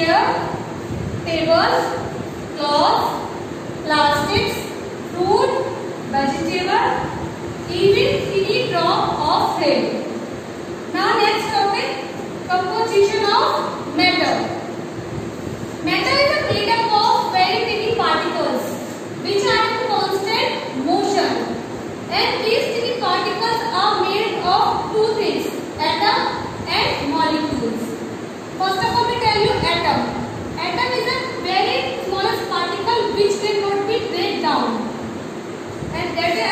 chair, tables, cloths, plastics, fruit, vegetable, even teeny drop of rain. Now next topic, composition of matter. Matter is made up of very tiny particles which are in constant motion, and these tiny particles are made of two things, atom and molecules. First of all, we tell you atom. Atom is a very smallest particle which cannot be break down, and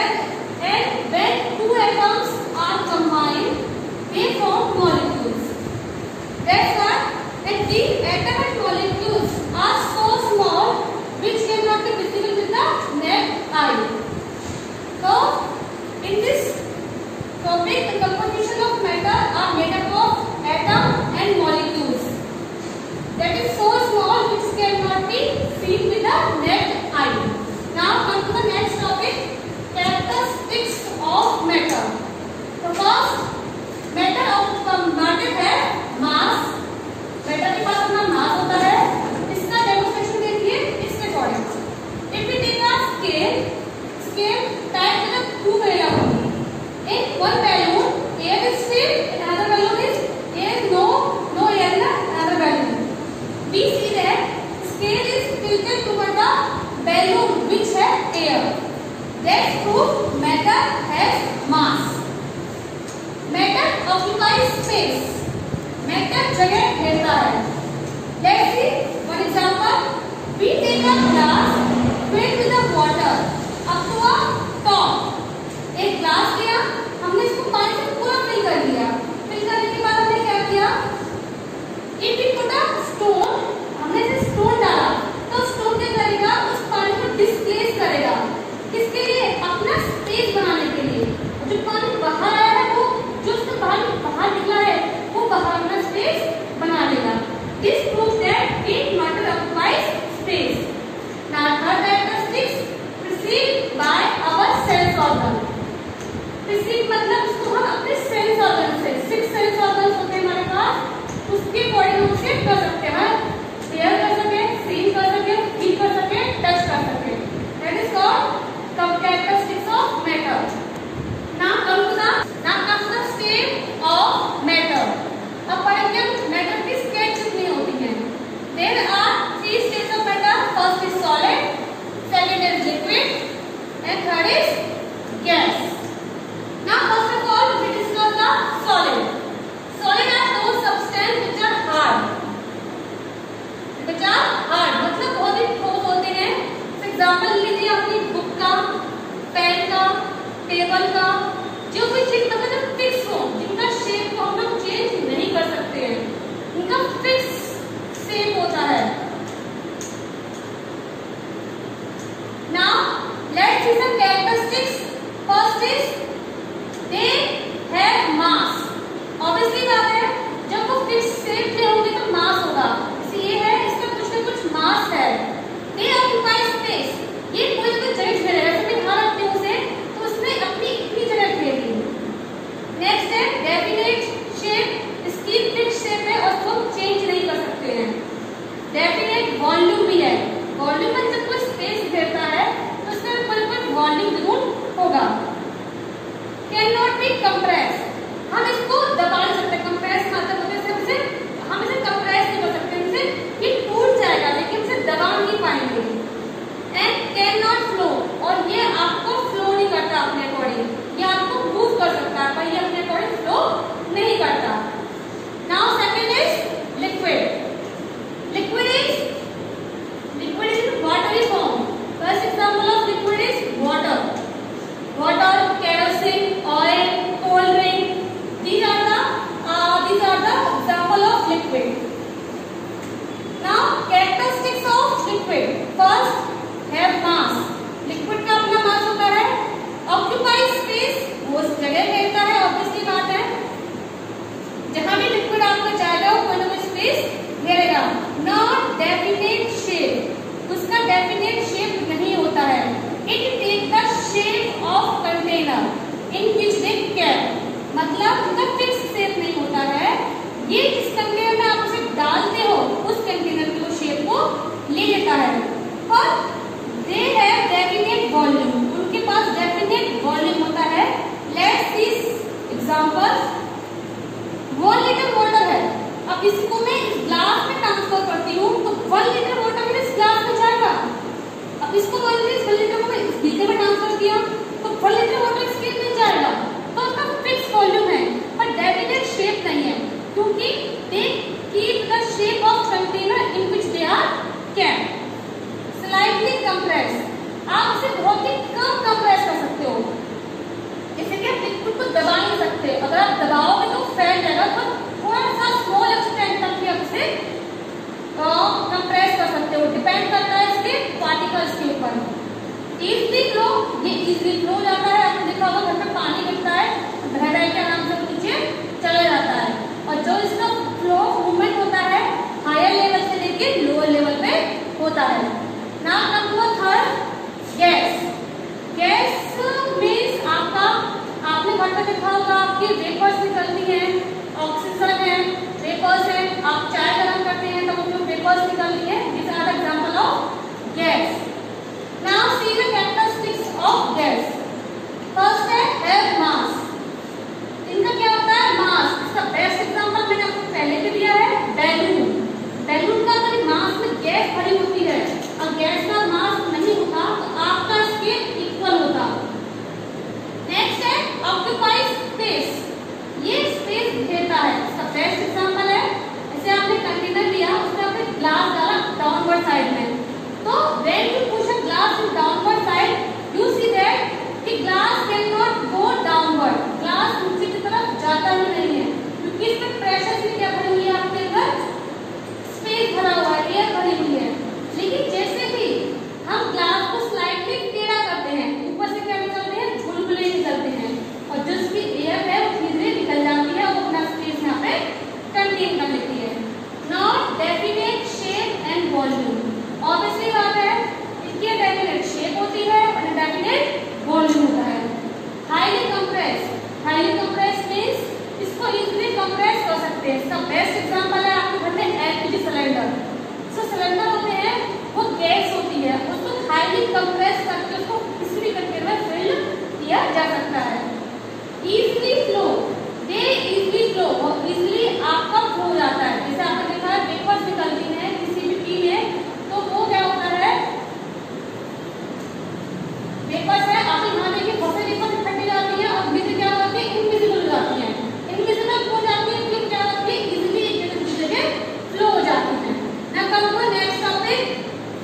when two atoms are combined, they form molecules. That's why, and these atom and molecules are so small which cannot be visible with the naked eye. So, in this topic, the composition of matter are made up of atom and molecules. That is so small which cannot be seen with the naked eye. Now, come to the next topic, characteristics of matter. The first, matter है मास. Matter के पास अपना मास होता है. इसका demonstration देखिए इसके according. If we take a scale type with a two value only. In one balloon air is filled, another balloon is air, no air in another balloon. We see that scale is tilted toward the balloon which has air. That proves matter has mass. Matter occupies space. Matter जगह घेरता है. Let's see one example. We take a glass filled with the water up to a top. एक glass लिया, हमने इसको पानी से पूरा fill कर दिया. फिल करने के बाद हमने क्या किया? If we put a stone, हमने इसे स्टोन डाला, तो स्टोन क्या करेगा? उस पानी को डिस्प्लेस करेगा. किसके लिए? अपना स्पेस बनाने के लिए. जो पानी बाहर आया है वो जो उससे बाहर निकला है वो बाहर अपना स्पेस बना लेगा. This proves that it matter occupies space. Now third characteristics, perceived by our sense organ. Perceive मतलब उसको हम अपने sense organ से 6 sense organs होते हैं हमारे पास, उसके अकॉर्डिंग उसे कर सकते हैं. hear कर सके, see कर सके, feel कर सके, touch कर सके. That is called characteristics of matter. Now comes the state of matter. अब पढ़ेंगे matter की स्टेट कितनी होती है. There are 3 states of matter. First is solid, second is liquid, and third is gas. Now first of all we discuss the solid. Solid are those substances which are hard. मतलब बहुत ही ठोस होते हैं. Example लीजिए अपनी book का, pen का, table का, जो कोई चीज मतलब फिक्स हो, जिनका शेप को हम लोग चेंज नहीं कर सकते हैं, उनका फिक्स शेप होता है. Now let's see some characteristics. First is they have mass. Obviously बात है, जब वो फिक्स शेप में होंगे तो मास होगा. ये है, इसका कुछ न कुछ मास है. They occupy space. ये कोई जगह घेर है, जैसे मैं यहाँ रखती हूँ उसे, तो उसने अपनी इतनी जगह घेरी. कंप्रेस, आप इसे बहुत ही कम कंप्रेस कर सकते हो, जैसे कि आप लिक्विड को दबा नहीं सकते, अगर आप दबाओगे तो फैल जाएगा, तो थोड़ा सा स्मॉल एक्सटेंट तक ही आप इसे कंप्रेस कर सकते हो, डिपेंड करता है इसके पार्टिकल्स के ऊपर। इजली फ्लो, ये इजली फ्लो जाता है, आपने देखा होगा घर पे पानी गिरता है बह बह के आराम से नीचे चला जाता है, और जो इसका फ्लो मूवमेंट होता है हायर लेवल से लेके लोअर लेवल पे होता है। Now come to third, gas. Gas means आपने घर पे देखा होगा आपकी वेपर्स निकलती हैं, ऑक्सीजन है, वेपर्स है, आप चाय गर्म करते हैं तो उसमें वेपर्स निकलती है, this are example of gas. Now see the characteristics of gas. First है हैव मास, इनका क्या होता है मास, इसका बेस्ट एग्जांपल मैंने आपको पहले भी दिया है, बैलून। बैलून का अगर मास में गैस भरी होती है और गैस का मास नहीं होता तो आपका इसके इक्वल होता। नेक्स्ट है ऑक्यूपाई स्पेस, ये स्पेस घेरता है, इसका बेस्ट एग्जांपल है, ऐसे आपने कंटेनर लिया, उसमें आपने ग्लास डाला डाउनवर्ड साइड में, तो when you push a glass in downward side you see that कि glass can not go downward, glass नीचे की तरफ जाता ही नहीं है, क्योंकि इसमें प्रेशर से क्या भरी हुई है, आपके अंदर स्पेस भरा हुआ है, एयर भरी हुई है। लेकिन जैसे भी हम ग्लास को स्लाइडली टेढ़ा करते हैं, ऊपर से क्या निकलते हैं, बुलबुले निकलते हैं, और जो उसकी एयर है वो धीरे निकल जाती है और अपना स्पेस यहाँ पे कंटेन कर लेती है। Not definite shape and volume, obviously बात है इसकी डेफिनेट शेप होती है और डेफिनेट वॉल्यूम होता है। Highly compress, highly compress means इसको इजीली कंप्रेस कर सकते हैं, इसका बेस्ट एग्जांपल है आपके घर में एलपीजी सिलेंडर। सो सिलेंडर होते हैं वो गैस होती है, उसको हाईली कंप्रेस करके उसको किसी भी कंटेनर में फिल किया जा सकता है। Easily flow, they easily flow, और इजीली आपका फ्लो जाता है, जैसे आपने देखा है वेपर्स निकलती हैं किसी भी पी में, तो वो क्या होता है वेपर्स है, आप यहाँ देखिए बहुत से वेपर्स इकट्ठी जाती है और बीच क्या होती है इनविजिबल हो जाती है, इनविजिबल हो जाती है फिर क्या होती है इजीली एक जगह से दूसरी जगह फ्लो हो जाती है। Now come to next topic,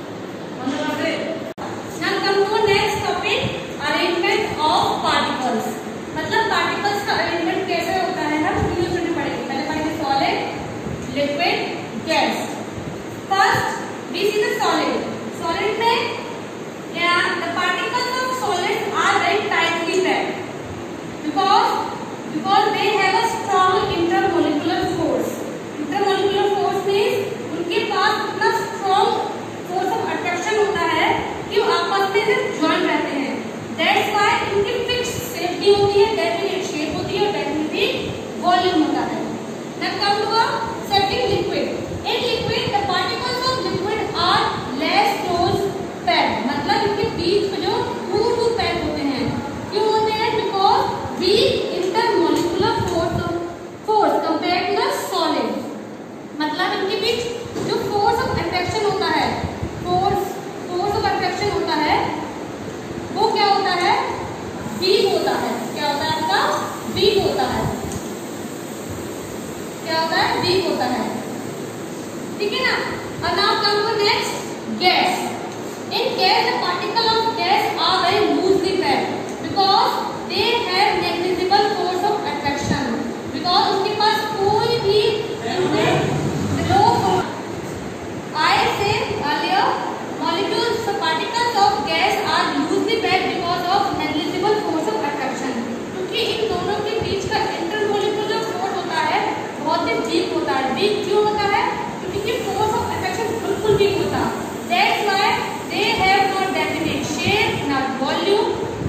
now come to next topic, arrangement of particles, मतलब पार्टिकल्स का अरेंजमेंट कैसे होता है हम यूज करने पड़ेंगे। पहले पढ़ेंगे solid, liquid, gas. First we see the solid, solid में the particles of solids are very tightly packed because they have a strong intermolecular force. Intermolecular force means उनके पास इतना strong force of attraction होता है कि वो आपस में join रहते हैं। That's why इनकी fixed shape भी होती है, definite shape होती है और definitely volume होता है। Now come to a second liquid. In liquid the particles of liquid are less close packed, मतलब इनके बीच में जो दूर पैक होते हैं, क्यों होते हैं, because weak intermolecular force compare to the solid, मतलब इनके बीच जो फोर्स ऑफ अट्रैक्शन होता है, फोर्स ऑफ अट्रैक्शन होता है वो क्या होता है, वीक होता है। क्या होता है आपका, वीक होता है, क्या होता है, वीक होता है, ठीक है ना। और now come to next, gas. In gas, the particles of gas are very loosely packed because they have negligible force of attraction. Because उसके पास कोई भी low force. I said earlier, molecules, the particles of gas are loosely packed because of negligible force of attraction. क्योंकि इन दोनों के बीच का intermolecular force होता है बहुत ही weak होता है। weak क्यों होता है, क्योंकि force of attraction बिल्कुल weak होता है। That's why they have not definite shape, not volume.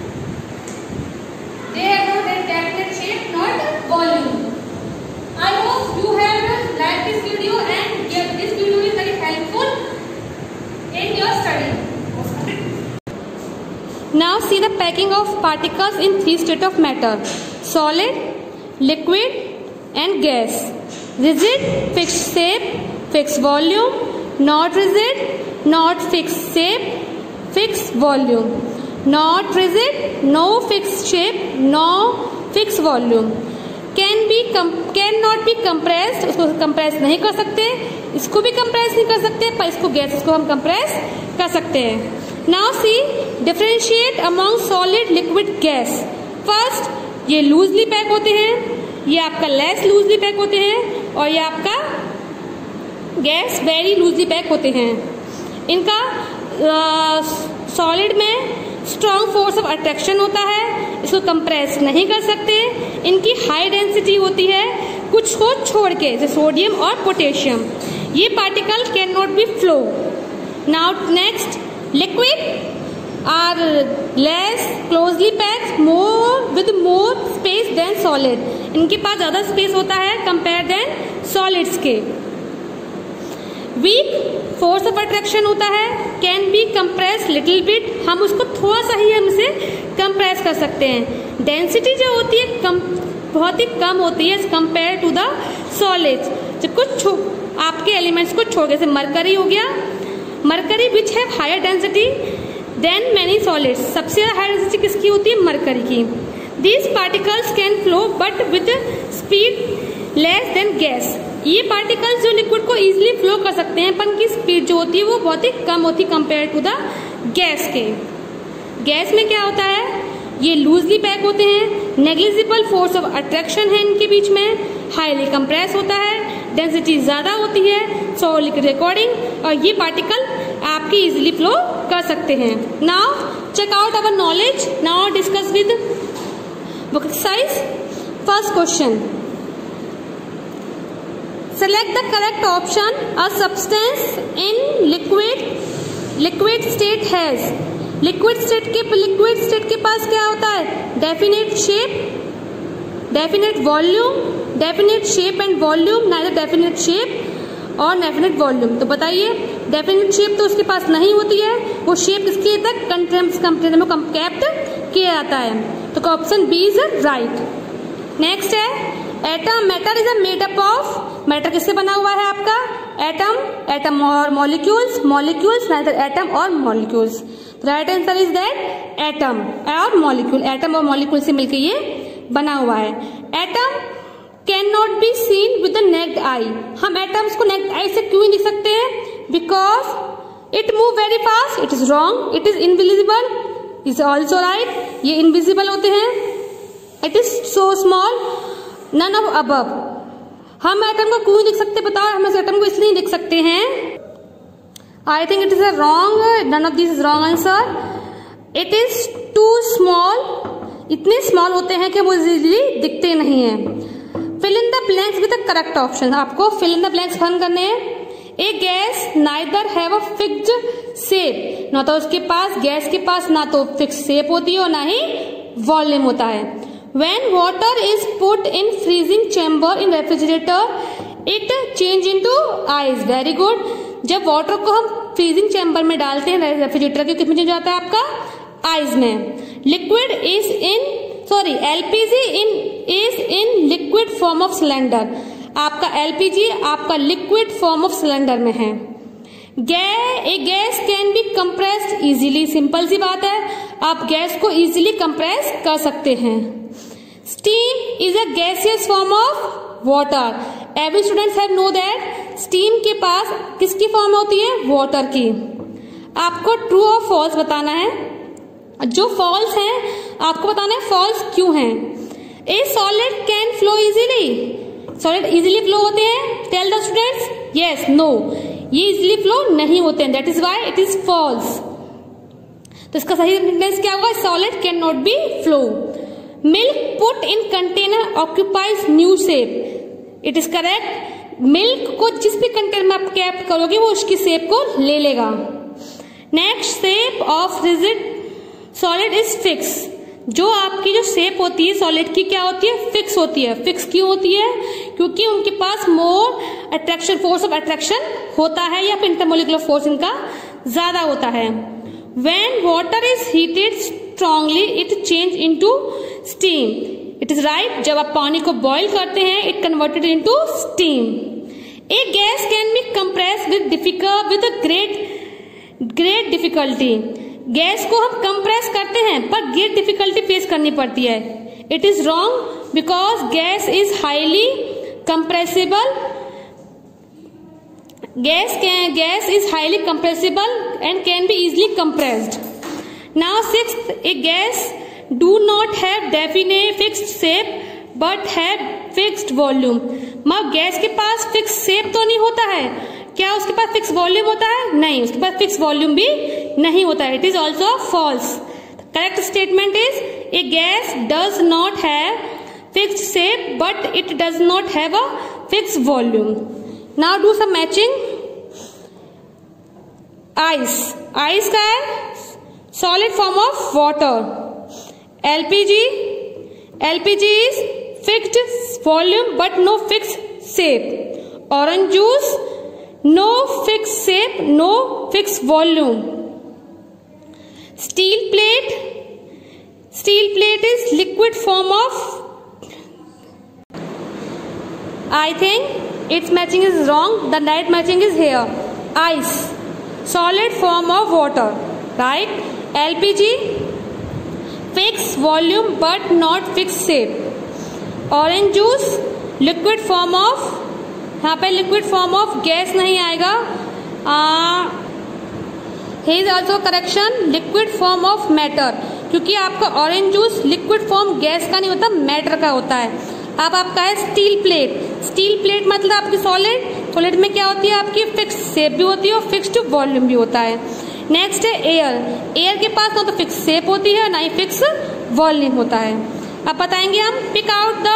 They have not definite shape, not volume. I hope you have liked this video and this video is very helpful in your study. Now see the packing of particles in three states of matter: solid, liquid, and gas. Rigid, fixed shape, fixed volume. Not rigid, not fixed shape, fixed volume. Not rigid, no fixed shape, no fixed volume. Cannot be compressed, उसको compress नहीं कर सकते, इसको भी compress नहीं कर सकते, पर इसको गैसेस को हम कंप्रेस कर सकते हैं। Now see differentiate among solid liquid gas. First ये लूजली पैक होते हैं, ये आपका लेस लूजली पैक होते हैं, और ये आपका गैस वेरी लूजली पैक होते हैं। इनका सॉलिड में स्ट्रॉन्ग फोर्स ऑफ अट्रैक्शन होता है, इसको कंप्रेस नहीं कर सकते। इनकी हाई डेंसिटी होती है कुछ को छोड़ के, जैसे सोडियम और पोटेशियम। ये particle can not be flow. Now next, liquid are less closely packed more with more space than solid. इनके पास ज्यादा स्पेस होता है कंपेयर देन सॉलिड्स के। वीक फोर्स ऑफ अट्रैक्शन होता है, can be compress little bit, हम उसको थोड़ा सा ही हम इसे कंप्रेस कर सकते हैं। डेंसिटी जो होती है बहुत ही कम होती है कंपेयर टू द सॉलिड्स। जब कुछ आपके एलिमेंट्स को छोड़, जैसे मरकरी हो गया, mercury which have higher density than many solids. सबसे ज्यादा हायर डेंसिटी किसकी होती है? मरकरी की। These particles can flow but with speed less than gas. ये पार्टिकल्स जो लिक्विड को इजीली फ्लो कर सकते हैं, पर उनकी स्पीड जो होती है वो बहुत ही कम होती है कंपेयर टू द गैस के। गैस में क्या होता है? ये लूजली पैक होते हैं, नेग्लिजिबल फोर्स ऑफ अट्रैक्शन है इनके बीच में, हाईली कंप्रेस होता है, डेंसिटी ज्यादा होती है सॉलिड के अकॉर्डिंग, और ये पार्टिकल आपकी इजीली फ्लो कर सकते हैं। Now check out our knowledge. Now discuss with book exercise. First question, select the correct option. A substance in liquid state has, liquid state के पास क्या होता है? definite shape, definite volume, definite shape and volume, neither definite shape और definite volume। तो बताइए, definite shape तो उसके पास नहीं होती है, वो shape किसके तक कंटेनर में कैप्ट किया जाता है। तो option B is right. Next है atom. Matter is made up of, matter किससे बना हुआ है आपका? एटम और मॉलिक्यूल्स, नाइदर एटम और molecules. Right answer is that atom और मॉलिक्यूल, एटम और मॉलिक्यूल से मिलकर ये बना हुआ है। Atom can not be seen with the naked eye. हम एटम्स को नेक्ड आई से क्यों नहीं देख सकते हैं? Because it move very fast. It is wrong. It is invisible, is also right. ये इनविजिबल होते हैं। It is so small, none of above. हम एटम को क्यों देख सकते? बताओ, हम इस एटम को इसलिए देख सकते हैं। I think it is a wrong, none of this is wrong answer. It is too small, इतने स्मॉल होते हैं कि वो इजीली दिखते नहीं है। Fill in the blanks with the correct option. आपको फिल इन द ब्लैंक्स फन करने हैं। A gas neither have a fixed shape, ना तो उसके पास, गैस के पास ना तो फिक्स शेप होती है और ना ही वॉल्यूम होता है। When water is put in freezing chamber in refrigerator, it change into ice. Very good. जब वाटर को हम फ्रीजिंग चैम्बर में डालते हैं रेफ्रिजरेटर के, किसमें चेंज होता है आपका? आइस में। Liquid is in, sorry, LPG is in liquid form of cylinder. आपका एलपीजी आपका लिक्विड फॉर्म ऑफ सिलेंडर में है। A gas can be compressed easily. Simple सी बात है, आप गैस को इजीली कंप्रेस कर सकते हैं। Steam is a gaseous form of water. Every students have know that steam के पास किसकी फॉर्म होती है? वाटर की। आपको ट्रू और फॉल्स बताना है। जो फॉल्स है आपको बताना है फॉल्स क्यों है। A solid can flow easily, solid easily flow होते हैं? Tell the students yes, no, ये इजीली फ्लो नहीं होते हैं। That is why it is false. तो इसका सही सेंटेंस क्या होगा? Solid can not be flow. Milk put in container occupies new shape. It is correct. Milk को जिस भी कंटेनर में आप कैप्ट करोगे वो उसकी शेप को ले लेगा। Next, shape of rigid solid is fix. जो आपकी जो शेप होती है सॉलिड की क्या होती है? फिक्स होती है। फिक्स क्यों होती है? क्योंकि उनके पास more attraction, force of attraction होता है, या फिर इंटरमोलिकुलर फोर्स इनका ज्यादा होता है। When water is heated strongly, it change into steam. It is right. जब आप पानी को बॉईल करते हैं, it converted into steam. A gas can be compressed with great difficulty. Gas को हम कंप्रेस करते हैं पर ग्रेट डिफिकल्टी फेस करनी पड़ती है। It is wrong because gas is highly compressible. Gas is highly compressible and can be easily compressed. Now sixth, a gas do not have definite fixed shape but have fixed volume. मतलब gas के पास fix shape तो नहीं होता है, क्या उसके पास fix volume होता है? नहीं, उसके पास फिक्स वॉल्यूम भी नहीं होता है. It is also false. Correct statement is a gas does not have fixed shape but it does not have a fix volume. Now do some matching. Ice, ice का है solid form of water. LPG, LPG is fixed volume but no fix shape. Orange juice, no fix shape, no fix volume. Steel plate, steel plate is liquid form of. I think its matching is wrong. The right matching is here. Ice, solid form of water, right? LPG, fixed volume but not fixed shape. Orange juice, liquid form of, यहाँ पे liquid form of gas नहीं आएगा. Here is also correction, liquid form of matter, क्योंकि आपका orange juice liquid form gas का नहीं होता, matter का होता है. अब आपका है स्टील प्लेट. स्टील प्लेट मतलब आपकी सॉलिड, सॉलिड में क्या होती है आपकी फिक्स शेप भी होती है और फिक्स्ड वॉल्यूम भी होता है. नेक्स्ट है एयर. एयर के पास ना तो फिक्स शेप होती है ना ही फिक्स वॉल्यूम होता है. अब बताएंगे हम pick out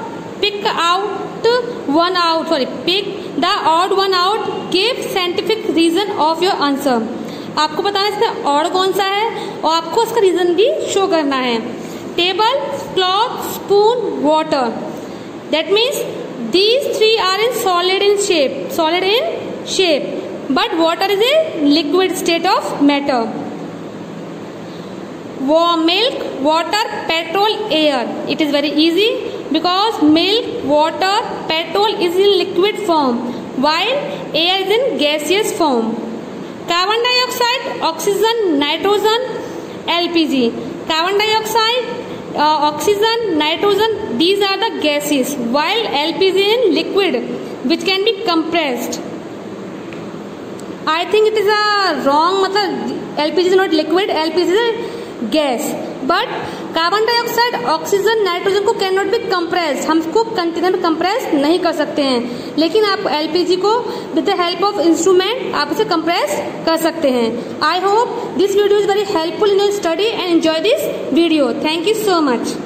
the odd one out, give scientific reason of your answer. आपको बताना है इसका ऑड कौन सा है और आपको इसका रीजन भी शो करना है. Table, cloth, spoon, water. That means these three are in solid in shape, but water is a liquid state of matter. Milk, water, petrol, air. It is very easy because milk, water, petrol is in liquid form while air is in gaseous form. Carbon dioxide, oxygen, nitrogen, LPG. Carbon dioxide, oxygen, nitrogen, these are the gases while LPG is in liquid which can be compressed. I think it is a wrong, मतलब LPG is not liquid, LPG is a gas, but carbon dioxide, oxygen, nitrogen को can not be compress, हम इसको container में compress नहीं कर सकते हैं, लेकिन आप एलपीजी को with the help of instrument आप इसे कंप्रेस कर सकते हैं. I hope this video is very helpful in your study and enjoy this video. Thank you so much.